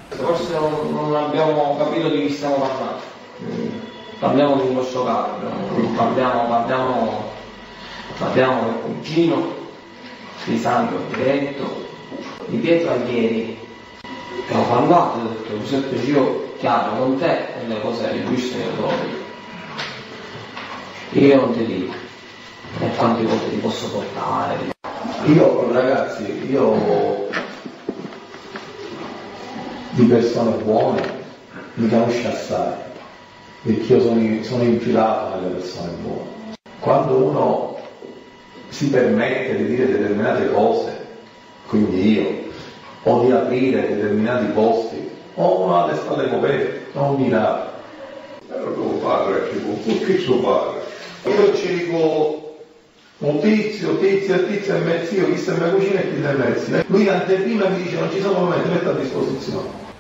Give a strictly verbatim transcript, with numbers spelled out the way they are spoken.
Forse non, non abbiamo capito di chi stiamo parlando. Parliamo di un corso caldo, parliamo, parliamo, parliamo del cugino di Sandro Diretto, di Pietro Aglieri. Abbiamo parlato, ho detto Giuseppe, io chiaro con te le cose giuste che trovi. Io non ti dico e quante volte ti posso portare. Io ragazzi, io di persone buone mi conosco assai, perché io sono, sono infilato nelle persone buone. Quando uno si permette di dire determinate cose, quindi io, o di aprire determinati posti, o uno ha le spalle coperte, non mirare. Però tuo padre, che suo padre? Io ci dico un tizio, tizio, tizio e mezzo, io chi sta in mia cucina e chi sta in mezzo. Lui anteprima mi dice non ci sono momenti, metto a disposizione.